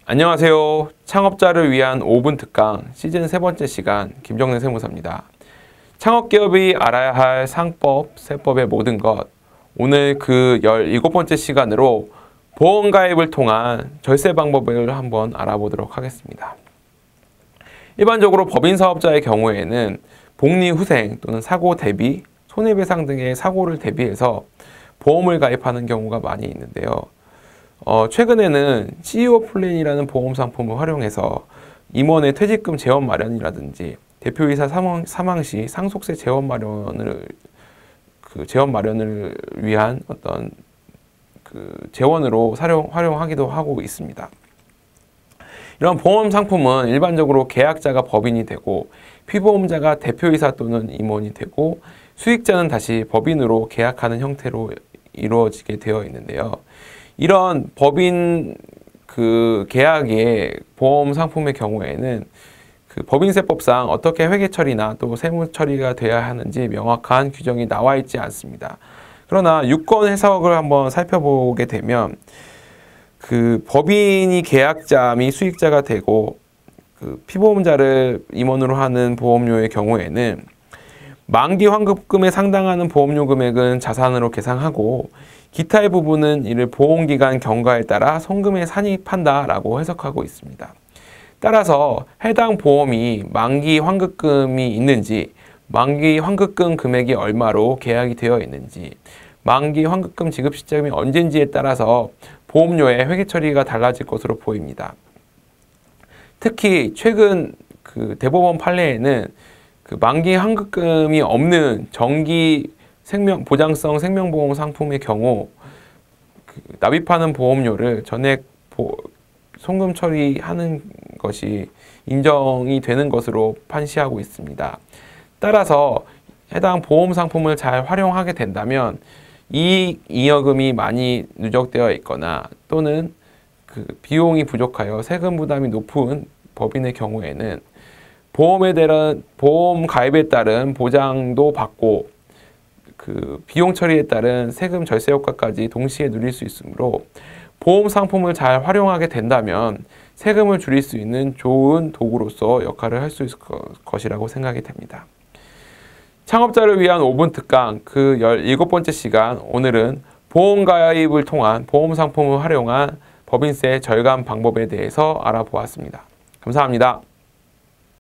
안녕하세요. 창업자를 위한 5분 특강 시즌 세 번째 시간 김정래 세무사입니다. 창업기업이 알아야 할 상법, 세법의 모든 것. 오늘 그 17번째 시간으로 보험가입을 통한 절세 방법을 한번 알아보도록 하겠습니다. 일반적으로 법인사업자의 경우에는 복리후생 또는 사고 대비, 손해배상 등의 사고를 대비해서 보험을 가입하는 경우가 많이 있는데요. 최근에는 CEO 플랜이라는 보험 상품을 활용해서 임원의 퇴직금 재원 마련이라든지 대표이사 사망 시 상속세 재원 마련을 위한 어떤 재원으로 활용하기도 하고 있습니다. 이런 보험 상품은 일반적으로 계약자가 법인이 되고 피보험자가 대표이사 또는 임원이 되고 수익자는 다시 법인으로 계약하는 형태로 이루어지게 되어 있는데요. 이런 법인 계약의 보험 상품의 경우에는 법인세법상 어떻게 회계 처리나 또 세무 처리가 돼야 하는지 명확한 규정이 나와 있지 않습니다. 그러나 유권 해석을 한번 살펴보게 되면 법인이 계약자 및 수익자가 되고 피보험자를 임원으로 하는 보험료의 경우에는 만기 환급금에 상당하는 보험료 금액은 자산으로 계상하고 기타의 부분은 이를 보험기간 경과에 따라 성금에 산입한다라고 해석하고 있습니다. 따라서 해당 보험이 만기 환급금이 있는지, 만기 환급금 금액이 얼마로 계약이 되어 있는지, 만기 환급금 지급 시점이 언제인지에 따라서 보험료의 회계 처리가 달라질 것으로 보입니다. 특히 최근 대법원 판례에는 만기 환급금이 없는 정기 보장성 생명보험 상품의 경우 납입하는 보험료를 전액 송금 처리하는 것이 인정이 되는 것으로 판시하고 있습니다. 따라서 해당 보험 상품을 잘 활용하게 된다면 잉여금이 많이 누적되어 있거나 또는 비용이 부족하여 세금 부담이 높은 법인의 경우에는 보험 가입에 따른 보장도 받고 비용 처리에 따른 세금 절세 효과까지 동시에 누릴 수 있으므로 보험 상품을 잘 활용하게 된다면 세금을 줄일 수 있는 좋은 도구로서 역할을 할 수 있을 것이라고 생각이 됩니다. 창업자를 위한 5분 특강 17번째 시간, 오늘은 보험 가입을 통한 보험 상품을 활용한 법인세 절감 방법에 대해서 알아보았습니다. 감사합니다.